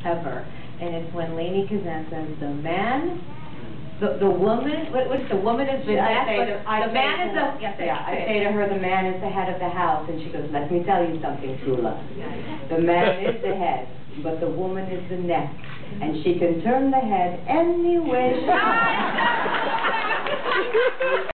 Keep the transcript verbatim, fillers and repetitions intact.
ever. And it's when Lainey Kazan says, the man, the, the woman, what, what's the woman is the I head, say but to, I the say man to is her, the, yes, yeah, I say to her, the man is the head of the house, and she goes, let me tell you something, Toula. The man is the head, but the woman is the neck, and she can turn the head any way she wants.